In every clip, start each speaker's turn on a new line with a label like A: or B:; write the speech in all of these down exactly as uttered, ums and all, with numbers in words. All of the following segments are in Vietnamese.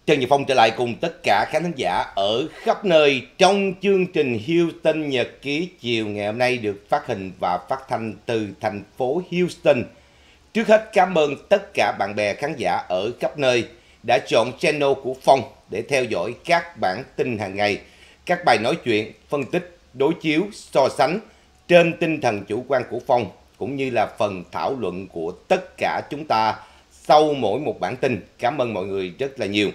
A: Trần Nhật Phong trở lại cùng tất cả khán thính giả ở khắp nơi trong chương trình Houston Nhật ký chiều ngày hôm nay được phát hình và phát thanh từ thành phố Houston. Trước hết cảm ơn tất cả bạn bè khán giả ở khắp nơi đã chọn channel của Phong để theo dõi các bản tin hàng ngày, các bài nói chuyện, phân tích, đối chiếu, so sánh trên tinh thần chủ quan của Phong cũng như là phần thảo luận của tất cả chúng ta sau mỗi một bản tin. Cảm ơn mọi người rất là nhiều.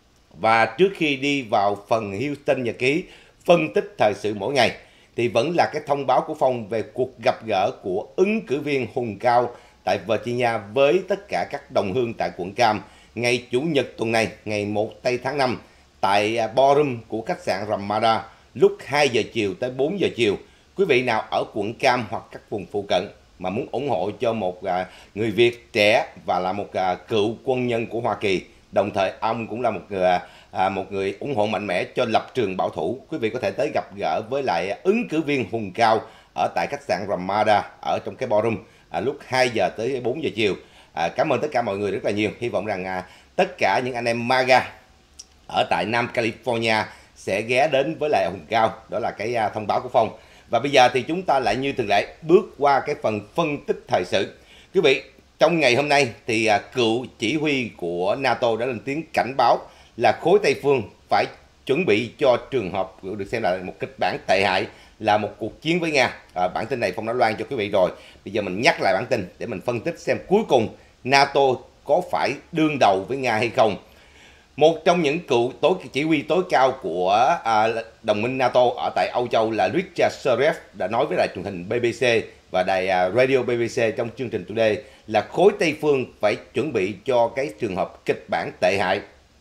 A: Và trước khi đi vào phần Houston Nhật ký phân tích thời sự mỗi ngày thì vẫn là cái thông báo của Phong về cuộc gặp gỡ của ứng cử viên Hùng Cao tại Virginia với tất cả các đồng hương tại quận Cam ngày Chủ nhật tuần này, ngày một tây tháng năm tại ballroom của khách sạn Ramada lúc hai giờ chiều tới bốn giờ chiều. Quý vị nào ở quận Cam hoặc các vùng phụ cận mà muốn ủng hộ cho một người Việt trẻ và là một cựu quân nhân của Hoa Kỳ, đồng thời ông cũng là một người, à, một người ủng hộ mạnh mẽ cho lập trường bảo thủ, quý vị có thể tới gặp gỡ với lại ứng cử viên Hùng Cao ở tại khách sạn Ramada ở trong cái ballroom à, lúc hai giờ tới bốn giờ chiều. À, cảm ơn tất cả mọi người rất là nhiều. Hy vọng rằng à, tất cả những anh em MAGA ở tại Nam California sẽ ghé đến với lại Hùng Cao. Đó là cái à, thông báo của Phong. Và bây giờ thì chúng ta lại như thường lệ bước qua cái phần phân tích thời sự. Quý vị, trong ngày hôm nay thì à, cựu chỉ huy của NATO đã lên tiếng cảnh báo là khối Tây phương phải chuẩn bị cho trường hợp được xem là một kịch bản tệ hại là một cuộc chiến với Nga. À, bản tin này Phong đã loan cho quý vị rồi. Bây giờ mình nhắc lại bản tin để mình phân tích xem cuối cùng NATO có phải đương đầu với Nga hay không. Một trong những cựu tối chỉ huy tối cao của à, đồng minh NATO ở tại Âu Châu là Richard Sheriff đã nói với đài truyền hình bê bê xê và đài à, radio bê bê xê trong chương trình Today là khối Tây phương phải chuẩn bị cho cái trường hợp kịch bản tệ hại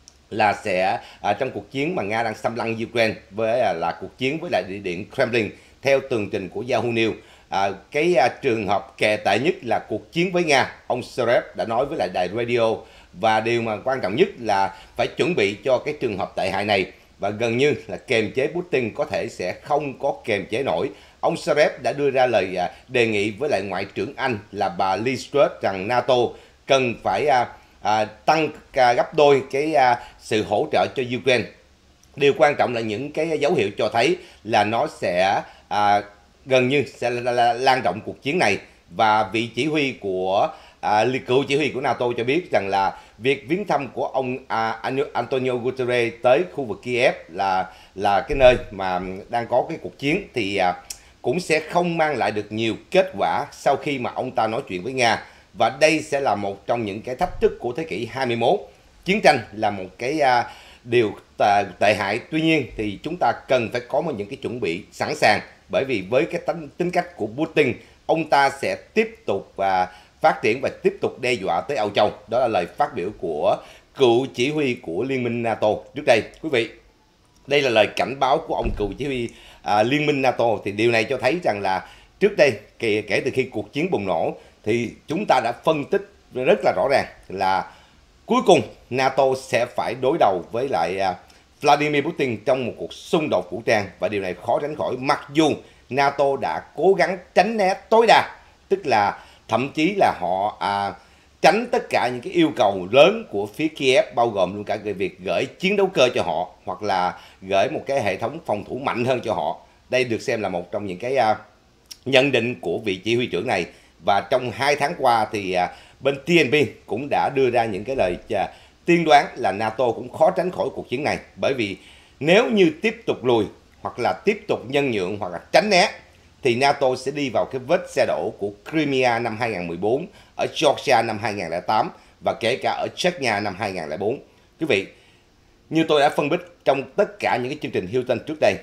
A: là sẽ à, trong cuộc chiến mà Nga đang xâm lăng Ukraine với à, là cuộc chiến với lại địa điện Kremlin. Theo tường trình của Yahoo News, à, cái à, trường hợp kệ tệ nhất là cuộc chiến với Nga. Ông Sheriff đã nói với lại đài radio, và điều mà quan trọng nhất là phải chuẩn bị cho cái trường hợp tệ hại này, và gần như là kềm chế Putin có thể sẽ không có kềm chế nổi. Ông Sheriff đã đưa ra lời à, đề nghị với lại Ngoại trưởng Anh là bà Liz Truss rằng NATO cần phải à, à, tăng à, gấp đôi cái à, sự hỗ trợ cho Ukraine. Điều quan trọng là những cái dấu hiệu cho thấy là nó sẽ à, gần như sẽ lan rộng cuộc chiến này. Và vị chỉ huy của à, cựu chỉ huy của NATO cho biết rằng là việc viếng thăm của ông à, Antonio Guterres tới khu vực Kiev là là cái nơi mà đang có cái cuộc chiến thì à, cũng sẽ không mang lại được nhiều kết quả sau khi mà ông ta nói chuyện với Nga. Và đây sẽ là một trong những cái thách thức của thế kỷ hai mươi mốt. Chiến tranh là một cái à, điều tệ, tệ hại. Tuy nhiên thì chúng ta cần phải có một những cái chuẩn bị sẵn sàng, bởi vì với cái tính, tính cách của Putin, ông ta sẽ tiếp tục à, phát triển và tiếp tục đe dọa tới Âu Châu. Đó là lời phát biểu của cựu chỉ huy của Liên minh NATO trước đây. Quý vị, đây là lời cảnh báo của ông cựu chỉ huy à, Liên minh NATO. Thì điều này cho thấy rằng là trước đây kể, kể từ khi cuộc chiến bùng nổ thì chúng ta đã phân tích rất là rõ ràng là cuối cùng NATO sẽ phải đối đầu với lại à, Vladimir Putin trong một cuộc xung đột vũ trang. Và điều này khó tránh khỏi, mặc dù NATO đã cố gắng tránh né tối đa, tức là thậm chí là họ à, tránh tất cả những cái yêu cầu lớn của phía Kiev, bao gồm luôn cả cái việc gửi chiến đấu cơ cho họ hoặc là gửi một cái hệ thống phòng thủ mạnh hơn cho họ. Đây được xem là một trong những cái à, nhận định của vị chỉ huy trưởng này. Và trong hai tháng qua thì à, bên tê en pê cũng đã đưa ra những cái lời à, tiên đoán là NATO cũng khó tránh khỏi cuộc chiến này, bởi vì nếu như tiếp tục lùi hoặc là tiếp tục nhân nhượng hoặc là tránh né thì NATO sẽ đi vào cái vết xe đổ của Crimea năm hai nghìn không trăm mười bốn, ở Georgia năm hai nghìn không trăm lẻ tám và kể cả ở Chechnya năm hai nghìn không trăm lẻ bốn. Quý vị, như tôi đã phân tích trong tất cả những cái chương trình Houston trước đây,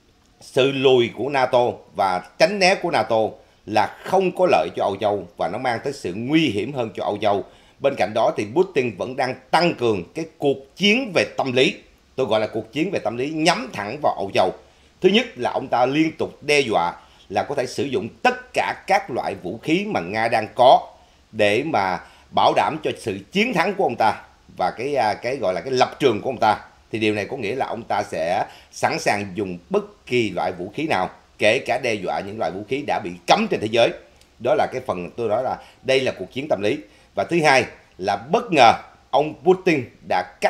A: sự lùi của NATO và tránh né của NATO là không có lợi cho Âu Châu và nó mang tới sự nguy hiểm hơn cho Âu Châu. Bên cạnh đó thì Putin vẫn đang tăng cường cái cuộc chiến về tâm lý. Tôi gọi là cuộc chiến về tâm lý nhắm thẳng vào Âu Châu. Thứ nhất là ông ta liên tục đe dọa là có thể sử dụng tất cả các loại vũ khí mà Nga đang có để mà bảo đảm cho sự chiến thắng của ông ta và cái cái gọi là cái lập trường của ông ta. Thì điều này có nghĩa là ông ta sẽ sẵn sàng dùng bất kỳ loại vũ khí nào, kể cả đe dọa những loại vũ khí đã bị cấm trên thế giới. Đó là cái phần tôi nói là đây là cuộc chiến tâm lý. Và thứ hai là bất ngờ ông Putin đã cắt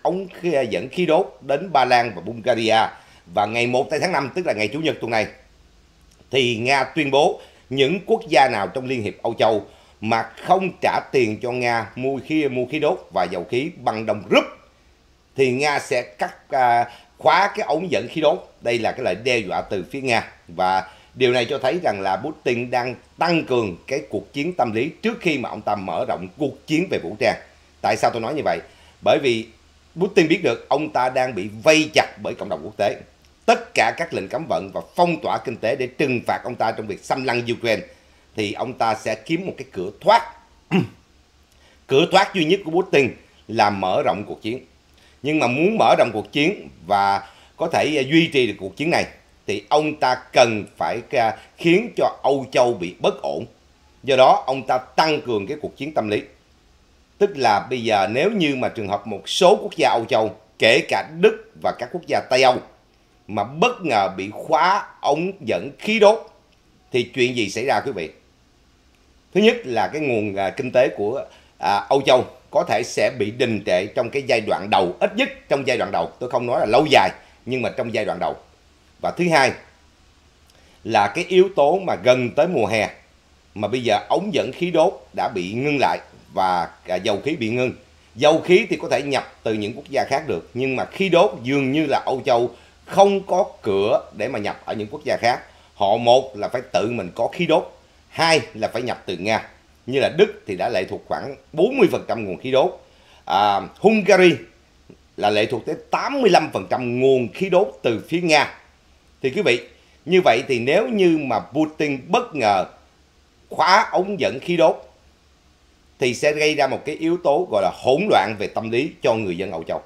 A: ống dẫn khí đốt đến Ba Lan và Bulgaria. Và ngày một tháng năm, tức là ngày Chủ nhật tuần này, thì Nga tuyên bố những quốc gia nào trong Liên hiệp Âu Châu mà không trả tiền cho Nga mua khí mua khí đốt và dầu khí bằng đồng rúp thì Nga sẽ cắt à, khóa cái ống dẫn khí đốt. Đây là cái lời đe dọa từ phía Nga, và điều này cho thấy rằng là Putin đang tăng cường cái cuộc chiến tâm lý trước khi mà ông ta mở rộng cuộc chiến về vũ trang. Tại sao tôi nói như vậy? Bởi vì Putin biết được ông ta đang bị vây chặt bởi cộng đồng quốc tế. Tất cả các lệnh cấm vận và phong tỏa kinh tế để trừng phạt ông ta trong việc xâm lăng Ukraine, thì ông ta sẽ kiếm một cái cửa thoát. Cửa thoát duy nhất của Putin là mở rộng cuộc chiến. Nhưng mà muốn mở rộng cuộc chiến và có thể duy trì được cuộc chiến này thì ông ta cần phải khiến cho Âu Châu bị bất ổn. Do đó ông ta tăng cường cái cuộc chiến tâm lý. Tức là bây giờ nếu như mà trường hợp một số quốc gia Âu Châu, kể cả Đức và các quốc gia Tây Âu, mà bất ngờ bị khóa ống dẫn khí đốt thì chuyện gì xảy ra quý vị? Thứ nhất là cái nguồn kinh tế của à, Âu Châu có thể sẽ bị đình trệ trong cái giai đoạn đầu, ít nhất trong giai đoạn đầu, tôi không nói là lâu dài, nhưng mà trong giai đoạn đầu. Và thứ hai là cái yếu tố mà gần tới mùa hè, mà bây giờ ống dẫn khí đốt đã bị ngưng lại và dầu khí bị ngưng. Dầu khí thì có thể nhập từ những quốc gia khác được, nhưng mà khí đốt dường như là Âu Châu không có cửa để mà nhập ở những quốc gia khác. Họ một là phải tự mình có khí đốt, hai là phải nhập từ Nga. Như là Đức thì đã lệ thuộc khoảng bốn mươi phần trăm nguồn khí đốt, à, Hungary là lệ thuộc tới tám mươi lăm phần trăm nguồn khí đốt từ phía Nga. Thì quý vị, như vậy thì nếu như mà Putin bất ngờ khóa ống dẫn khí đốt thì sẽ gây ra một cái yếu tố gọi là hỗn loạn về tâm lý cho người dân Âu Châu.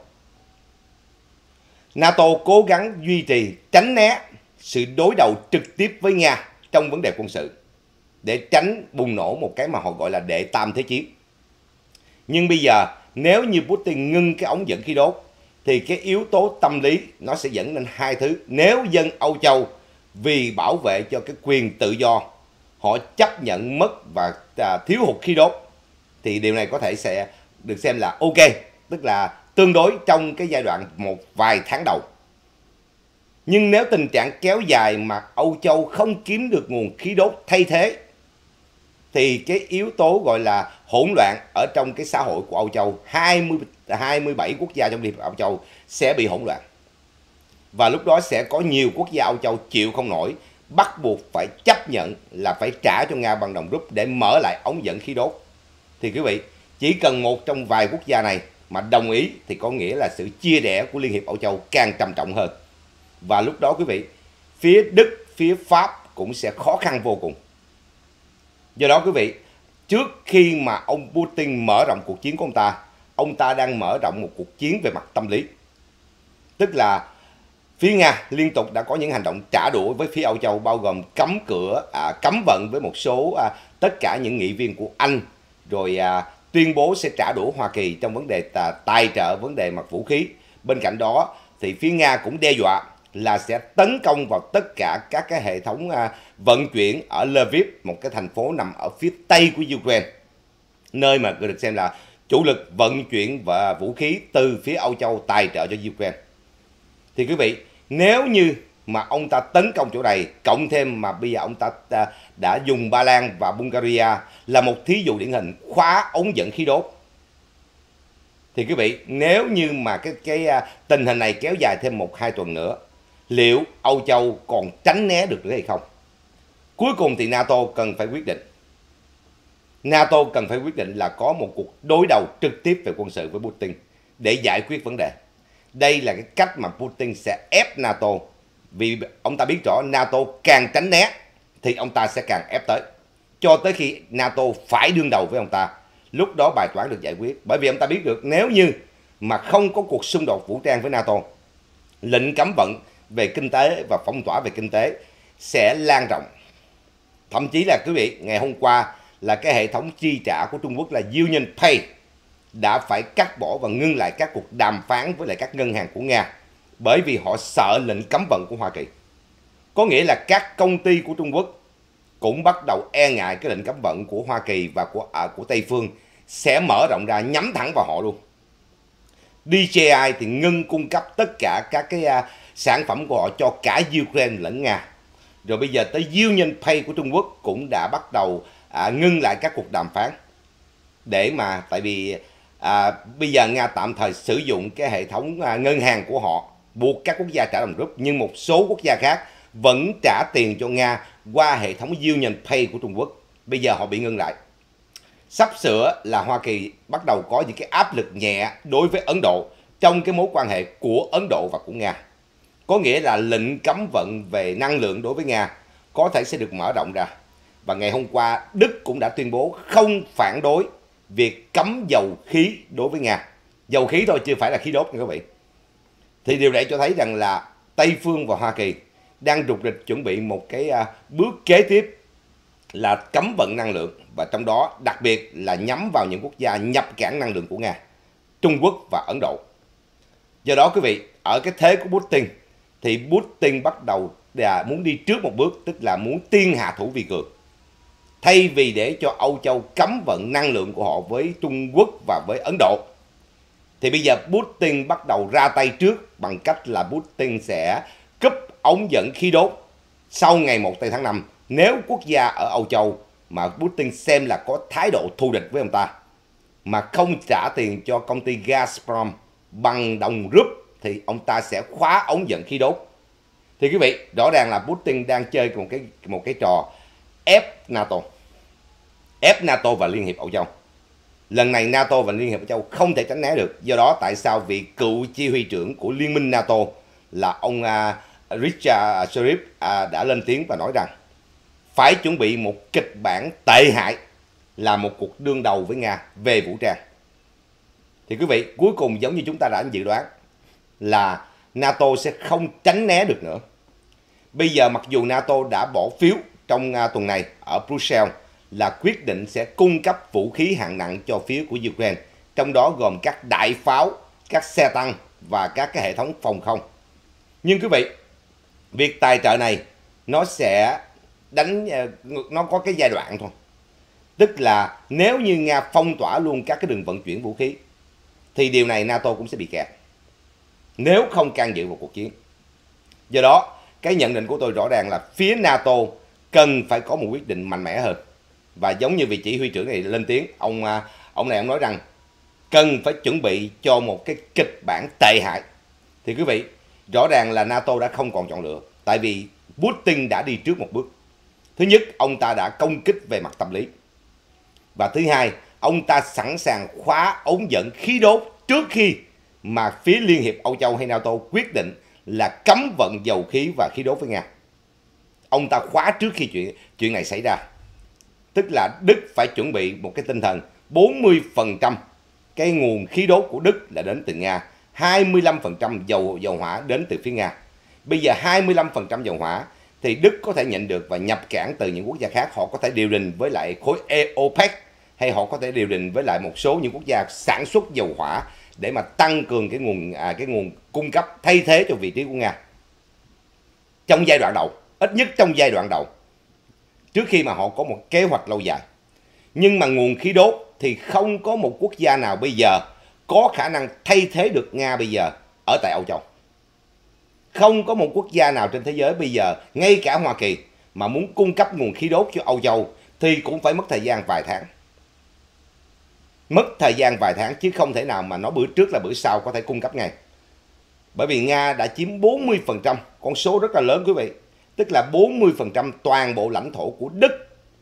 A: NATO cố gắng duy trì tránh né sự đối đầu trực tiếp với Nga trong vấn đề quân sự để tránh bùng nổ một cái mà họ gọi là đệ tam thế chiến. Nhưng bây giờ nếu như Putin ngưng cái ống dẫn khí đốt thì cái yếu tố tâm lý nó sẽ dẫn đến hai thứ. Nếu dân Âu Châu vì bảo vệ cho cái quyền tự do họ chấp nhận mất và à, thiếu hụt khí đốt thì điều này có thể sẽ được xem là ok, tức là tương đối trong cái giai đoạn một vài tháng đầu. Nhưng nếu tình trạng kéo dài mà Âu Châu không kiếm được nguồn khí đốt thay thế thì cái yếu tố gọi là hỗn loạn ở trong cái xã hội của Âu Châu, hai mươi, hai mươi bảy quốc gia trong Liên hiệp Âu Châu sẽ bị hỗn loạn. Và lúc đó sẽ có nhiều quốc gia Âu Châu chịu không nổi, bắt buộc phải chấp nhận là phải trả cho Nga bằng đồng rúp để mở lại ống dẫn khí đốt. Thì quý vị, chỉ cần một trong vài quốc gia này mà đồng ý thì có nghĩa là sự chia rẽ của Liên hiệp Âu Châu càng trầm trọng hơn. Và lúc đó quý vị, phía Đức, phía Pháp cũng sẽ khó khăn vô cùng. Do đó quý vị, trước khi mà ông Putin mở rộng cuộc chiến của ông ta, ông ta đang mở rộng một cuộc chiến về mặt tâm lý. Tức là phía Nga liên tục đã có những hành động trả đũa với phía Âu Châu, bao gồm cấm cửa, à, cấm vận với một số à, tất cả những nghị viên của Anh, rồi à, tuyên bố sẽ trả đũa Hoa Kỳ trong vấn đề à, tài trợ vấn đề mặt vũ khí. Bên cạnh đó thì phía Nga cũng đe dọa là sẽ tấn công vào tất cả các cái hệ thống à, vận chuyển ở Lviv, một cái thành phố nằm ở phía tây của Ukraine, nơi mà được xem là chủ lực vận chuyển và vũ khí từ phía Âu Châu tài trợ cho Ukraine. Thì quý vị, nếu như mà ông ta tấn công chỗ này, cộng thêm mà bây giờ ông ta đã dùng Ba Lan và Bulgaria là một thí dụ điển hình khóa ống dẫn khí đốt, thì quý vị, nếu như mà cái cái tình hình này kéo dài thêm một hai tuần nữa, liệu Âu Châu còn tránh né được nữa hay không? Cuối cùng thì NATO cần phải quyết định. NATO cần phải quyết định là có một cuộc đối đầu trực tiếp về quân sự với Putin để giải quyết vấn đề. Đây là cái cách mà Putin sẽ ép NATO, vì ông ta biết rõ NATO càng tránh né thì ông ta sẽ càng ép tới, cho tới khi NATO phải đương đầu với ông ta. Lúc đó bài toán được giải quyết, bởi vì ông ta biết được nếu như mà không có cuộc xung đột vũ trang với NATO, lệnh cấm vận về kinh tế và phong tỏa về kinh tế sẽ lan rộng. Thậm chí là quý vị, ngày hôm qua là cái hệ thống chi trả của Trung Quốc là Union Pay đã phải cắt bỏ và ngưng lại các cuộc đàm phán với lại các ngân hàng của Nga, bởi vì họ sợ lệnh cấm vận của Hoa Kỳ. Có nghĩa là các công ty của Trung Quốc cũng bắt đầu e ngại cái lệnh cấm vận của Hoa Kỳ và của, à, của Tây Phương sẽ mở rộng ra nhắm thẳng vào họ luôn. đê gi i thì ngưng cung cấp tất cả các cái uh, sản phẩm của họ cho cả Ukraine lẫn Nga. Rồi bây giờ tới Union Pay của Trung Quốc cũng đã bắt đầu uh, ngưng lại các cuộc đàm phán. Để mà, tại vì à, bây giờ Nga tạm thời sử dụng cái hệ thống à, ngân hàng của họ, buộc các quốc gia trả đồng rúp, nhưng một số quốc gia khác vẫn trả tiền cho Nga qua hệ thống Union Pay của Trung Quốc. Bây giờ họ bị ngưng lại. Sắp sửa là Hoa Kỳ bắt đầu có những cái áp lực nhẹ đối với Ấn Độ trong cái mối quan hệ của Ấn Độ và của Nga. Có nghĩa là lệnh cấm vận về năng lượng đối với Nga có thể sẽ được mở rộng ra. Và ngày hôm qua, Đức cũng đã tuyên bố không phản đối việc cấm dầu khí đối với Nga. Dầu khí thôi, chưa phải là khí đốt nha quý vị. Thì điều này cho thấy rằng là Tây Phương và Hoa Kỳ đang rục rịch chuẩn bị một cái uh, bước kế tiếp là cấm vận năng lượng. Và trong đó đặc biệt là nhắm vào những quốc gia nhập cảng năng lượng của Nga, Trung Quốc và Ấn Độ. Do đó quý vị, ở cái thế của Putin thì Putin bắt đầu là muốn đi trước một bước, tức là muốn tiên hạ thủ vi cường. Thay vì để cho Âu Châu cấm vận năng lượng của họ với Trung Quốc và với Ấn Độ, thì bây giờ Putin bắt đầu ra tay trước bằng cách là Putin sẽ cúp ống dẫn khí đốt sau ngày một tây tháng năm nếu quốc gia ở Âu Châu mà Putin xem là có thái độ thù địch với ông ta mà không trả tiền cho công ty Gazprom bằng đồng rúp thì ông ta sẽ khóa ống dẫn khí đốt. Thì quý vị, rõ ràng là Putin đang chơi một cái một cái trò ép NATO, ép NATO và Liên hiệp Âu Châu. Lần này NATO và Liên hiệp Âu Châu không thể tránh né được. Do đó tại sao vị cựu chỉ huy trưởng của Liên minh NATO là ông uh, Richard Sheriff uh, đã lên tiếng và nói rằng phải chuẩn bị một kịch bản tệ hại là một cuộc đương đầu với Nga về vũ trang. Thì quý vị, cuối cùng giống như chúng ta đã dự đoán là NATO sẽ không tránh né được nữa. Bây giờ mặc dù NATO đã bỏ phiếu trong uh, tuần này ở Brussels là quyết định sẽ cung cấp vũ khí hạng nặng cho phía của Ukraine, trong đó gồm các đại pháo, các xe tăng và các cái hệ thống phòng không. Nhưng quý vị, việc tài trợ này nó sẽ đánh, nó có cái giai đoạn thôi. Tức là nếu như Nga phong tỏa luôn các cái đường vận chuyển vũ khí thì điều này NATO cũng sẽ bị kẹt nếu không can dự vào cuộc chiến. Do đó, cái nhận định của tôi rõ ràng là phía NATO cần phải có một quyết định mạnh mẽ hơn. Và giống như vị chỉ huy trưởng này lên tiếng, ông ông này ông nói rằng cần phải chuẩn bị cho một cái kịch bản tệ hại. Thì quý vị, rõ ràng là NATO đã không còn chọn lựa, tại vì Putin đã đi trước một bước. Thứ nhất, ông ta đã công kích về mặt tâm lý. Và thứ hai, ông ta sẵn sàng khóa ống dẫn khí đốt trước khi mà phía Liên hiệp Âu Châu hay NATO quyết định là cấm vận dầu khí và khí đốt với Nga. Ông ta khóa trước khi chuyện, chuyện này xảy ra. Tức là Đức phải chuẩn bị một cái tinh thần bốn mươi phần trăm cái nguồn khí đốt của Đức là đến từ Nga, hai mươi lăm phần trăm dầu dầu hỏa đến từ phía Nga. Bây giờ hai mươi lăm phần trăm dầu hỏa thì Đức có thể nhận được và nhập cảng từ những quốc gia khác. Họ có thể điều đình với lại khối OPEC hay họ có thể điều đình với lại một số những quốc gia sản xuất dầu hỏa để mà tăng cường cái nguồn à, cái nguồn cung cấp thay thế cho vị trí của Nga trong giai đoạn đầu, ít nhất trong giai đoạn đầu, trước khi mà họ có một kế hoạch lâu dài. Nhưng mà nguồn khí đốt thì không có một quốc gia nào bây giờ có khả năng thay thế được Nga bây giờ ở tại Âu Châu. Không có một quốc gia nào trên thế giới bây giờ, ngay cả Hoa Kỳ, mà muốn cung cấp nguồn khí đốt cho Âu Châu thì cũng phải mất thời gian vài tháng. Mất thời gian vài tháng chứ không thể nào mà nói bữa trước là bữa sau có thể cung cấp ngay. Bởi vì Nga đã chiếm bốn mươi phần trăm, con số rất là lớn quý vị. Tức là bốn mươi phần trăm toàn bộ lãnh thổ của Đức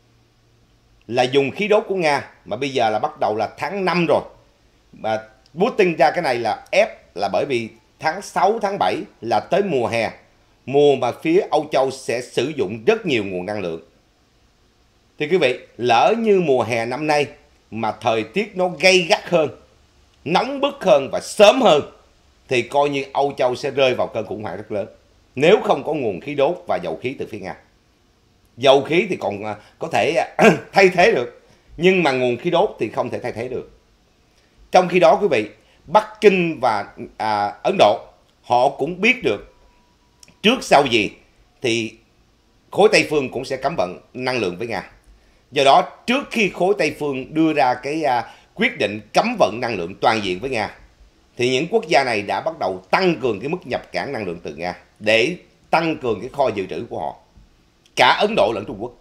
A: là dùng khí đốt của Nga. Mà bây giờ là bắt đầu là tháng năm rồi. Mà Putin ra cái này là ép là bởi vì tháng sáu, tháng bảy là tới mùa hè. Mùa mà phía Âu Châu sẽ sử dụng rất nhiều nguồn năng lượng. Thì quý vị, lỡ như mùa hè năm nay mà thời tiết nó gay gắt hơn, nóng bức hơn và sớm hơn thì coi như Âu Châu sẽ rơi vào cơn khủng hoảng rất lớn nếu không có nguồn khí đốt và dầu khí từ phía Nga. Dầu khí thì còn có thể thay thế được, nhưng mà nguồn khí đốt thì không thể thay thế được. Trong khi đó quý vị, Bắc Kinh và à, Ấn Độ họ cũng biết được trước sau gì thì khối Tây Phương cũng sẽ cấm vận năng lượng với Nga. Do đó trước khi khối Tây Phương đưa ra cái à, quyết định cấm vận năng lượng toàn diện với Nga thì những quốc gia này đã bắt đầu tăng cường cái mức nhập cảng năng lượng từ Nga để tăng cường cái kho dự trữ của họ, cả Ấn Độ lẫn Trung Quốc.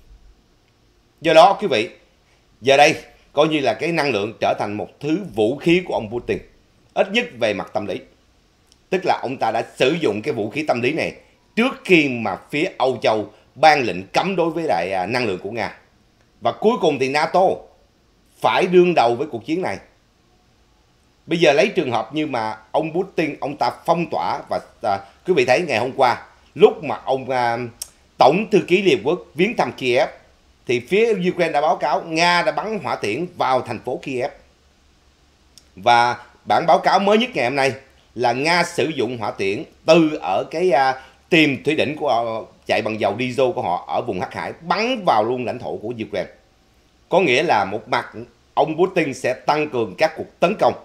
A: Do đó quý vị, giờ đây coi như là cái năng lượng trở thành một thứ vũ khí của ông Putin, ít nhất về mặt tâm lý. Tức là ông ta đã sử dụng cái vũ khí tâm lý này trước khi mà phía Âu Châu ban lệnh cấm đối với lại năng lượng của Nga. Và cuối cùng thì NATO phải đương đầu với cuộc chiến này. Bây giờ lấy trường hợp như mà ông Putin, ông ta phong tỏa và à, quý vị thấy ngày hôm qua, lúc mà ông à, Tổng thư ký Liên Hợp Quốc viếng thăm Kiev, thì phía Ukraine đã báo cáo Nga đã bắn hỏa tiễn vào thành phố Kiev. Và bản báo cáo mới nhất ngày hôm nay là Nga sử dụng hỏa tiễn từ ở cái à, tiềm thủy đỉnh của họ, chạy bằng dầu diesel của họ ở vùng Hắc Hải, bắn vào luôn lãnh thổ của Ukraine. Có nghĩa là một mặt ông Putin sẽ tăng cường các cuộc tấn công,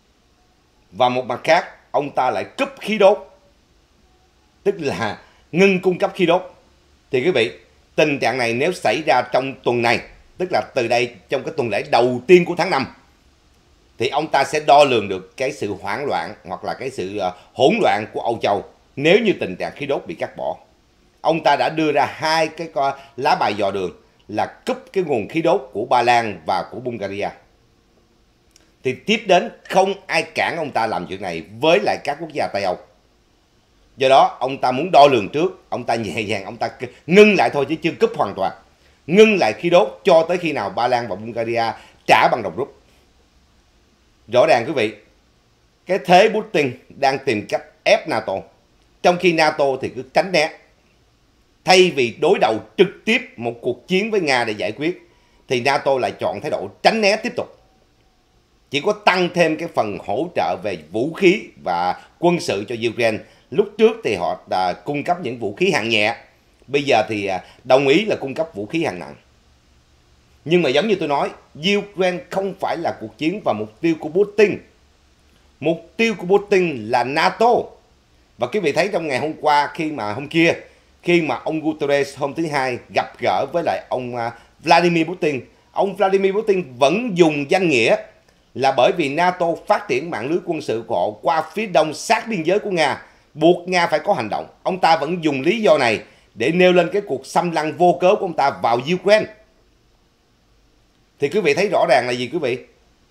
A: và một mặt khác ông ta lại cúp khí đốt, tức là ngưng cung cấp khí đốt. Thì quý vị, tình trạng này nếu xảy ra trong tuần này, tức là từ đây trong cái tuần lễ đầu tiên của tháng năm, thì ông ta sẽ đo lường được cái sự hoảng loạn hoặc là cái sự hỗn loạn của Âu Châu nếu như tình trạng khí đốt bị cắt bỏ. Ông ta đã đưa ra hai cái lá bài dò đường là cúp cái nguồn khí đốt của Ba Lan và của Bulgaria. Thì tiếp đến không ai cản ông ta làm chuyện này với lại các quốc gia Tây Âu. Do đó ông ta muốn đo lường trước, ông ta nhẹ nhàng, ông ta ngưng lại thôi chứ chưa cúp hoàn toàn. Ngưng lại khí đốt cho tới khi nào Ba Lan và Bulgaria trả bằng đồng rút. Rõ ràng quý vị, cái thế Putin đang tìm cách ép NATO, trong khi NATO thì cứ tránh né. Thay vì đối đầu trực tiếp một cuộc chiến với Nga để giải quyết, thì NATO lại chọn thái độ tránh né tiếp tục. Chỉ có tăng thêm cái phần hỗ trợ về vũ khí và quân sự cho Ukraine. Lúc trước thì họ đã cung cấp những vũ khí hạng nhẹ, bây giờ thì đồng ý là cung cấp vũ khí hạng nặng. Nhưng mà giống như tôi nói, Ukraine không phải là cuộc chiến và mục tiêu của Putin. Mục tiêu của Putin là NATO. Và quý vị thấy trong ngày hôm qua, khi mà hôm kia, khi mà ông Guterres hôm thứ Hai gặp gỡ với lại ông Vladimir Putin, ông Vladimir Putin vẫn dùng danh nghĩa là bởi vì NATO phát triển mạng lưới quân sự của họ qua phía đông sát biên giới của Nga, buộc Nga phải có hành động. Ông ta vẫn dùng lý do này để nêu lên cái cuộc xâm lăng vô cớ của ông ta vào Ukraine. Thì quý vị thấy rõ ràng là gì quý vị?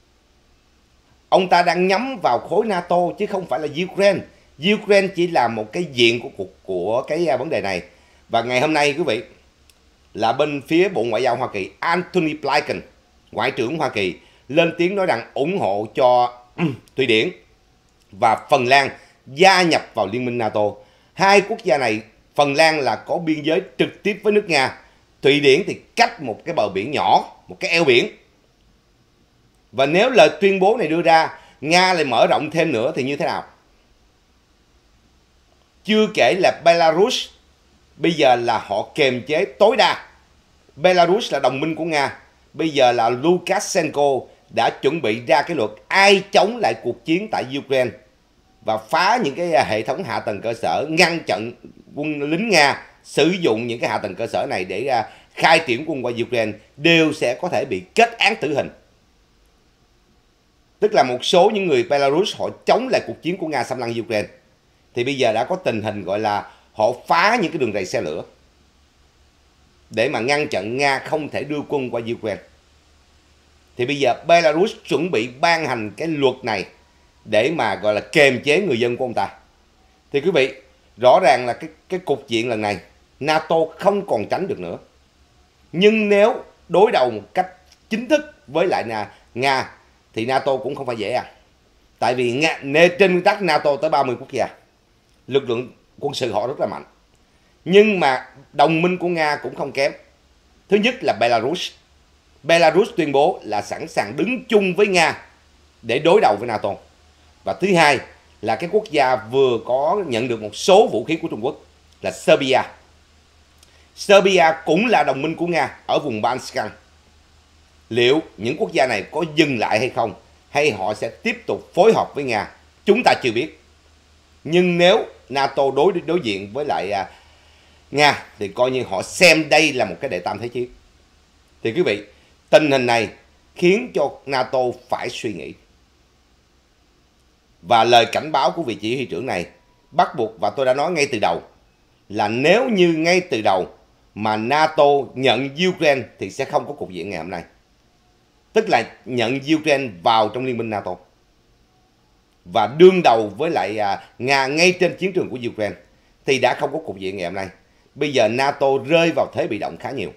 A: Ông ta đang nhắm vào khối NATO chứ không phải là Ukraine. Ukraine chỉ là một cái diện của cuộc của cái vấn đề này. Và ngày hôm nay quý vị, là bên phía Bộ Ngoại giao Hoa Kỳ, Antony Blinken, Ngoại trưởng Hoa Kỳ, lên tiếng nói rằng ủng hộ cho Thụy Điển và Phần Lan gia nhập vào Liên minh NATO. Hai quốc gia này, Phần Lan là có biên giới trực tiếp với nước Nga, Thụy Điển thì cách một cái bờ biển nhỏ, một cái eo biển. Và nếu lời tuyên bố này đưa ra, Nga lại mở rộng thêm nữa thì như thế nào? Chưa kể là Belarus, bây giờ là họ kiềm chế tối đa. Belarus là đồng minh của Nga. Bây giờ là Lukashenko đã chuẩn bị ra cái luật ai chống lại cuộc chiến tại Ukraine và phá những cái hệ thống hạ tầng cơ sở, ngăn chặn quân lính Nga sử dụng những cái hạ tầng cơ sở này để khai triển quân qua Ukraine, đều sẽ có thể bị kết án tử hình. Tức là một số những người Belarus họ chống lại cuộc chiến của Nga xâm lăng Ukraine, thì bây giờ đã có tình hình gọi là họ phá những cái đường ray xe lửa để mà ngăn chặn Nga không thể đưa quân qua Ukraine. Thì bây giờ Belarus chuẩn bị ban hành cái luật này để mà gọi là kiềm chế người dân của ông ta. Thì quý vị, rõ ràng là cái, cái cục diện lần này NATO không còn tránh được nữa. Nhưng nếu đối đầu một cách chính thức với lại là Nga thì NATO cũng không phải dễ à. Tại vì Nga, trên nguyên tắc NATO tới ba mươi quốc gia, lực lượng quân sự họ rất là mạnh. Nhưng mà đồng minh của Nga cũng không kém. Thứ nhất là Belarus. Belarus tuyên bố là sẵn sàng đứng chung với Nga để đối đầu với NATO. Và thứ hai là cái quốc gia vừa có nhận được một số vũ khí của Trung Quốc là Serbia. Serbia cũng là đồng minh của Nga ở vùng Balkan. Liệu những quốc gia này có dừng lại hay không, hay họ sẽ tiếp tục phối hợp với Nga, chúng ta chưa biết. Nhưng nếu NATO đối đối diện với lại à, Nga thì coi như họ xem đây là một cái đệ tam thế chiến. Thì quý vị, tình hình này khiến cho NATO phải suy nghĩ. Và lời cảnh báo của vị chỉ huy trưởng này bắt buộc, và tôi đã nói ngay từ đầu, là nếu như ngay từ đầu mà NATO nhận Ukraine thì sẽ không có cục diện ngày hôm nay. Tức là nhận Ukraine vào trong Liên minh NATO và đương đầu với lại à, Nga ngay trên chiến trường của Ukraine thì đã không có cục diện ngày hôm nay. Bây giờ NATO rơi vào thế bị động khá nhiều.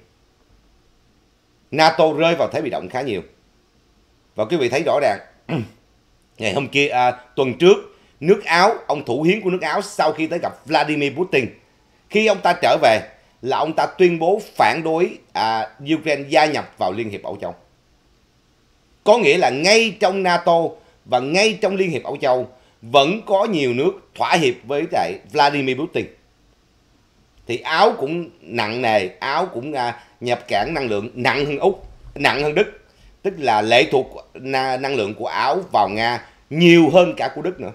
A: NATO rơi vào thế bị động khá nhiều. Và quý vị thấy rõ ràng, ngày hôm kia, à, tuần trước, nước Áo, ông thủ hiến của nước Áo sau khi tới gặp Vladimir Putin, khi ông ta trở về là ông ta tuyên bố phản đối à, Ukraine gia nhập vào Liên hiệp Âu Châu. Có nghĩa là ngay trong NATO và ngay trong Liên hiệp Âu Châu vẫn có nhiều nước thỏa hiệp với lại Vladimir Putin. Thì Áo cũng nặng nề, Áo cũng à, nhập cảng năng lượng nặng hơn Úc, nặng hơn Đức. Tức là lệ thuộc na, năng lượng của Áo vào Nga nhiều hơn cả của Đức nữa.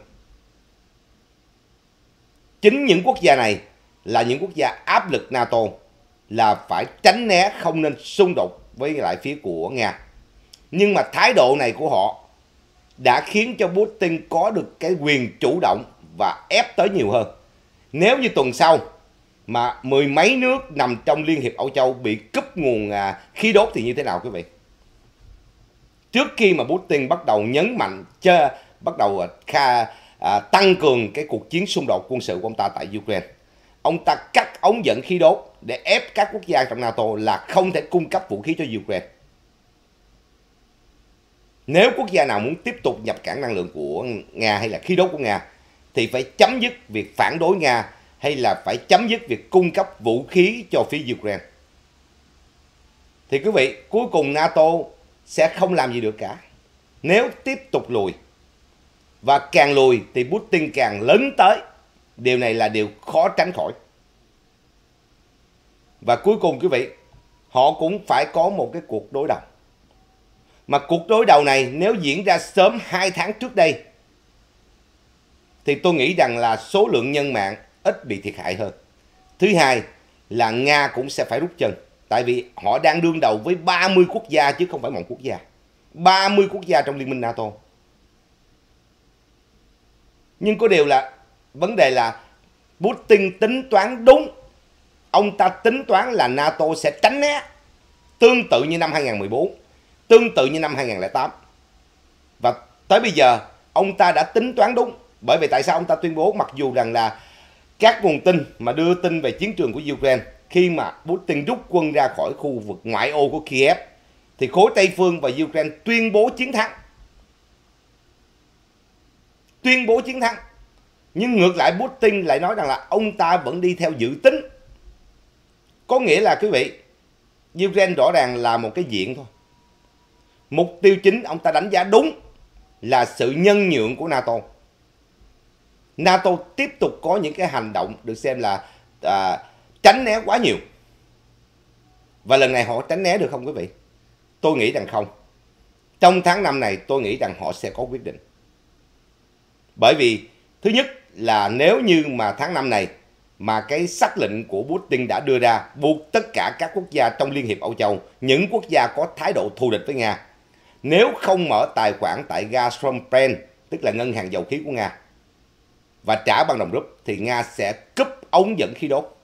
A: Chính những quốc gia này là những quốc gia áp lực NATO là phải tránh né, không nên xung đột với lại phía của Nga. Nhưng mà thái độ này của họ đã khiến cho Putin có được cái quyền chủ động và ép tới nhiều hơn. Nếu như tuần sau mà mười mấy nước nằm trong Liên hiệp Âu Châu bị cúp nguồn à, khí đốt thì như thế nào quý vị? Trước khi mà Putin bắt đầu nhấn mạnh, chơ, bắt đầu à, kha, à, tăng cường cái cuộc chiến xung đột quân sự của ông ta tại Ukraine, ông ta cắt ống dẫn khí đốt để ép các quốc gia trong NATO là không thể cung cấp vũ khí cho Ukraine. Nếu quốc gia nào muốn tiếp tục nhập cảng năng lượng của Nga hay là khí đốt của Nga thì phải chấm dứt việc phản đối Nga hay là phải chấm dứt việc cung cấp vũ khí cho phía Ukraine. Thì quý vị, cuối cùng NATO sẽ không làm gì được cả nếu tiếp tục lùi. Và càng lùi thì Putin càng lớn tới. Điều này là điều khó tránh khỏi. Và cuối cùng quý vị, họ cũng phải có một cái cuộc đối đầu. Mà cuộc đối đầu này nếu diễn ra sớm hai tháng trước đây thì tôi nghĩ rằng là số lượng nhân mạng ít bị thiệt hại hơn. Thứ hai là Nga cũng sẽ phải rút chân. Tại vì họ đang đương đầu với ba mươi quốc gia chứ không phải một quốc gia. ba mươi quốc gia trong Liên minh NATO. Nhưng có điều là vấn đề là Putin tính toán đúng. Ông ta tính toán là NATO sẽ tránh né. Tương tự như năm hai nghìn không trăm mười bốn. Tương tự như năm hai nghìn không trăm lẻ tám. Và tới bây giờ ông ta đã tính toán đúng. Bởi vì tại sao ông ta tuyên bố, mặc dù rằng là các nguồn tin mà đưa tin về chiến trường của Ukraine, khi mà Putin rút quân ra khỏi khu vực ngoại ô của Kiev thì khối Tây phương và Ukraine tuyên bố chiến thắng. Tuyên bố chiến thắng. Nhưng ngược lại Putin lại nói rằng là ông ta vẫn đi theo dự tính. Có nghĩa là quý vị, Ukraine rõ ràng là một cái diện thôi. Mục tiêu chính ông ta đánh giá đúng là sự nhân nhượng của NATO. NATO tiếp tục có những cái hành động được xem là à, tránh né quá nhiều. Và lần này họ tránh né được không quý vị? Tôi nghĩ rằng không. Trong tháng năm này tôi nghĩ rằng họ sẽ có quyết định. Bởi vì thứ nhất là nếu như mà tháng năm này mà cái sắc lệnh của Putin đã đưa ra buộc tất cả các quốc gia trong Liên hiệp Âu Châu, những quốc gia có thái độ thù địch với Nga, nếu không mở tài khoản tại Gazprom, tức là ngân hàng dầu khí của Nga, và trả bằng đồng rúp thì Nga sẽ cúp ống dẫn khí đốt.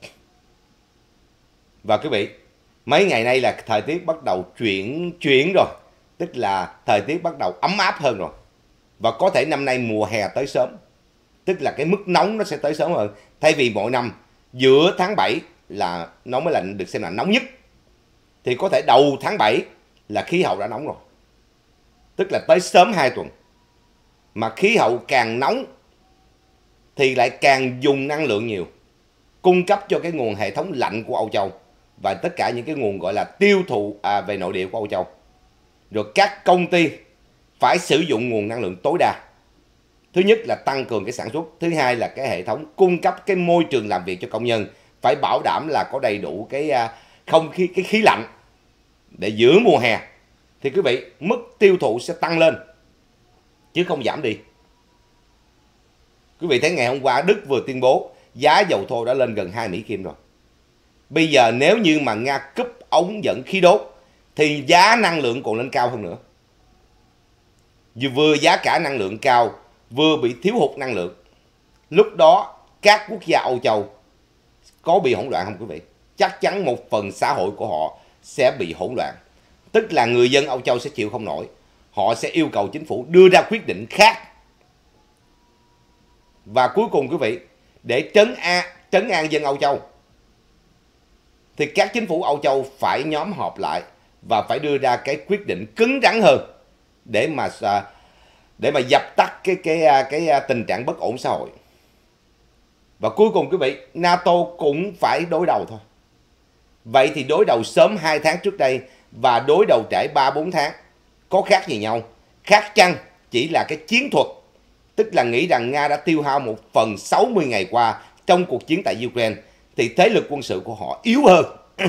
A: Và quý vị, mấy ngày nay là thời tiết bắt đầu chuyển chuyển rồi, tức là thời tiết bắt đầu ấm áp hơn rồi. Và có thể năm nay mùa hè tới sớm, tức là cái mức nóng nó sẽ tới sớm hơn. Thay vì mỗi năm giữa tháng bảy là nó mới là được xem là nóng nhất, thì có thể đầu tháng bảy là khí hậu đã nóng rồi. Tức là tới sớm hai tuần. Mà khí hậu càng nóng thì lại càng dùng năng lượng nhiều, cung cấp cho cái nguồn hệ thống lạnh của Âu Châu và tất cả những cái nguồn gọi là tiêu thụ à, về nội địa của Âu Châu. Rồi các công ty phải sử dụng nguồn năng lượng tối đa. Thứ nhất là tăng cường cái sản xuất, thứ hai là cái hệ thống cung cấp cái môi trường làm việc cho công nhân phải bảo đảm là có đầy đủ cái không khí cái khí lạnh để giữa mùa hè. Thì quý vị, mức tiêu thụ sẽ tăng lên chứ không giảm đi. Quý vị thấy ngày hôm qua Đức vừa tuyên bố giá dầu thô đã lên gần hai Mỹ Kim rồi. Bây giờ nếu như mà Nga cúp ống dẫn khí đốt thì giá năng lượng còn lên cao hơn nữa. Vừa giá cả năng lượng cao, vừa bị thiếu hụt năng lượng. Lúc đó các quốc gia Âu Châu có bị hỗn loạn không quý vị? Chắc chắn một phần xã hội của họ sẽ bị hỗn loạn. Tức là người dân Âu Châu sẽ chịu không nổi. Họ sẽ yêu cầu chính phủ đưa ra quyết định khác. Và cuối cùng quý vị, để trấn an, trấn an dân Âu Châu, thì các chính phủ Âu Châu phải nhóm họp lại và phải đưa ra cái quyết định cứng rắn hơn để mà để mà dập tắt cái cái cái, cái tình trạng bất ổn xã hội. Và cuối cùng quý vị, NATO cũng phải đối đầu thôi. Vậy thì đối đầu sớm hai tháng trước đây và đối đầu trễ ba bốn tháng có khác gì nhau? Khác chăng chỉ là cái chiến thuật, tức là nghĩ rằng Nga đã tiêu hao một phần sáu mươi ngày qua trong cuộc chiến tại Ukraine thì thế lực quân sự của họ yếu hơn.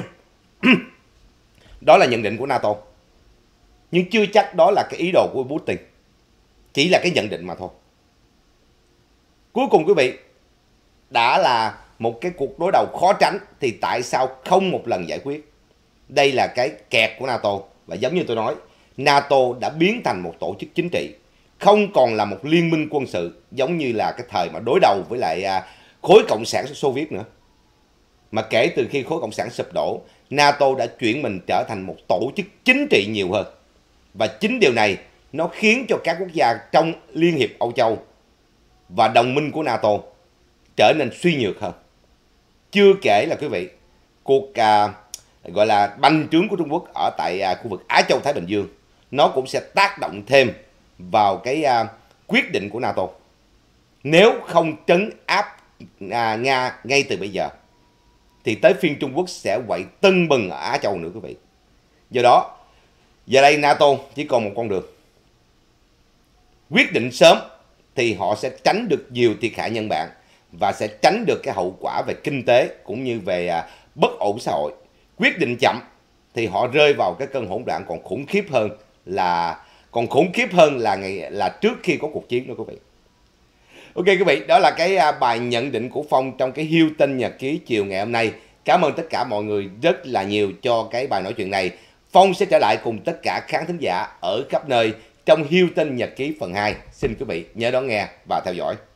A: Đó là nhận định của NATO. Nhưng chưa chắc đó là cái ý đồ của Putin. Chỉ là cái nhận định mà thôi. Cuối cùng quý vị, đã là một cái cuộc đối đầu khó tránh thì tại sao không một lần giải quyết? Đây là cái kẹt của NATO. Và giống như tôi nói, NATO đã biến thành một tổ chức chính trị, không còn là một liên minh quân sự giống như là cái thời mà đối đầu với lại à, khối cộng sản Xô Viết nữa. Mà kể từ khi khối cộng sản sụp đổ, NATO đã chuyển mình trở thành một tổ chức chính trị nhiều hơn. Và chính điều này nó khiến cho các quốc gia trong Liên hiệp Âu Châu và đồng minh của NATO trở nên suy nhược hơn. Chưa kể là quý vị, cuộc à, gọi là bành trướng của Trung Quốc ở tại à, khu vực Á Châu Thái Bình Dương, nó cũng sẽ tác động thêm vào cái à, quyết định của NATO. Nếu không trấn áp à, Nga ngay từ bây giờ thì tới phiên Trung Quốc sẽ quậy tưng bừng ở Á Châu nữa quý vị. Do đó, giờ đây NATO chỉ còn một con đường. Quyết định sớm thì họ sẽ tránh được nhiều thiệt hại nhân mạng và sẽ tránh được cái hậu quả về kinh tế cũng như về à, bất ổn xã hội. Quyết định chậm thì họ rơi vào cái cơn hỗn loạn còn khủng khiếp hơn là còn khủng khiếp hơn là ngày là trước khi có cuộc chiến nữa quý vị. Ok quý vị, đó là cái à, bài nhận định của Phong trong cái Hilton nhật ký chiều ngày hôm nay. Cảm ơn tất cả mọi người rất là nhiều cho cái bài nói chuyện này. Phong sẽ trở lại cùng tất cả khán thính giả ở khắp nơi trong Hilton nhật ký phần hai. Xin quý vị nhớ đón nghe và theo dõi.